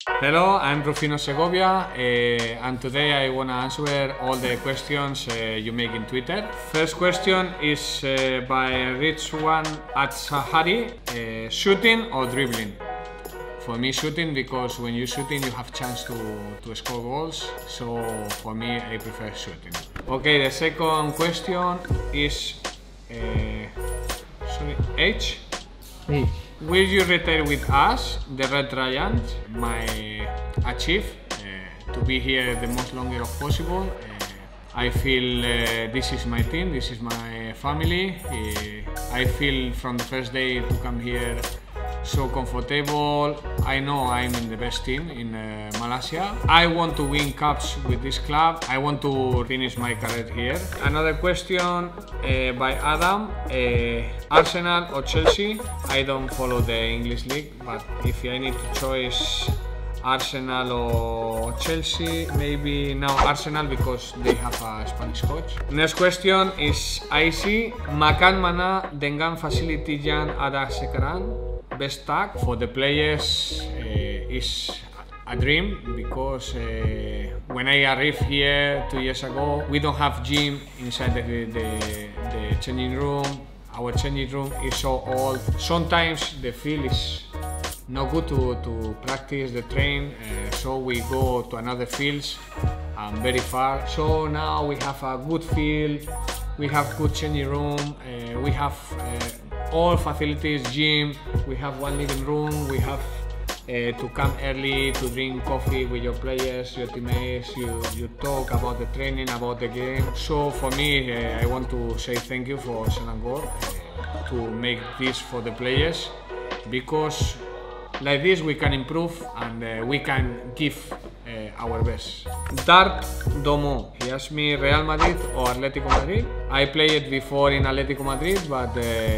Hello, I'm Rufino Segovia, and today I want to answer all the questions you make in Twitter. First question is by Rizwan at Sahari, shooting or dribbling? For me, shooting, because when you're shooting you have chance to score goals, so for me I prefer shooting. Okay, the second question is H. Will you retire with us, the Red Giants? My achieve to be here the most longer of possible. I feel this is my team, this is my family. I feel from the first day to come here so comfortable. I know I'm in the best team in Malaysia. I want to win cups with this club. I want to finish my career here. Another question by Adam. Arsenal or Chelsea? I don't follow the English league, but if I need to choose Arsenal or Chelsea, maybe now Arsenal because they have a Spanish coach. Next question is Icy. Makan mana dengan facility yang ada sekarang? Best tag for the players is a dream, because when I arrived here 2 years ago, we don't have gym inside the changing room. Our changing room is so old. Sometimes the field is not good to practice the train, so we go to another fields very far. So now we have a good field, we have good changing room, we have all facilities, gym, we have one living room, we have to come early to drink coffee with your players, your teammates, you talk about the training, about the game. So for me, I want to say thank you for Selangor to make this for the players, because like this we can improve and we can give our best. Dark Domo, he asked me Real Madrid or Atletico Madrid. I played before in Atletico Madrid, but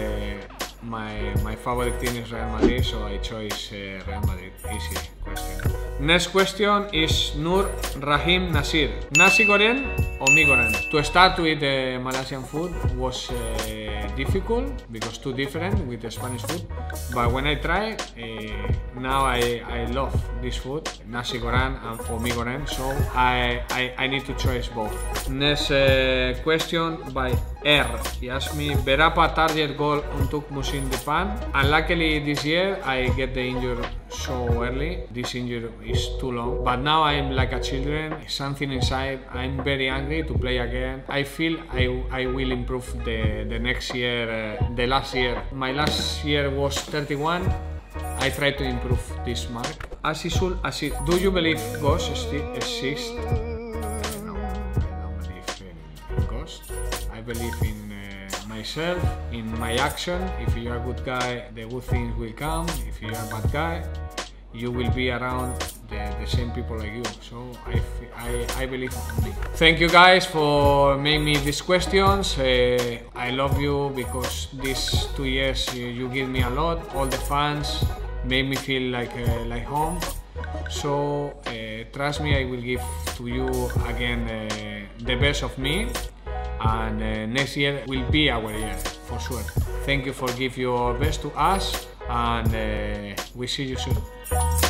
my favorite team is Real Madrid, so I chose Real Madrid. Easy question. Next question is Nur Rahim Nasir. Nasi goreng or mi goreng? To start with Malaysian food was difficult because too different with the Spanish food, but when I try, now I love this food, nasi goreng or mi goreng, so I need to choose both. Next question by R. He asked me berapa target goal untuk musim depan? Unluckily this year I get the injury so early. This injury is too long, but now I'm like a children, something inside, I'm very angry to play again. I feel I will improve the next year, the last year. My last year was 31. I try to improve this mark. Asisul Asid, do you believe ghosts exist? No, I don't believe in ghosts. I believe in myself, in my action. If you are a good guy, the good things will come. If you are a bad guy, you will be around the same people like you. So I believe in me. Thank you guys for making me these questions. I love you because these 2 years you give me a lot. All the fans made me feel like home. So trust me, I will give to you again the best of me, and next year will be our year for sure. Thank you for giving your best to us, and we see you soon.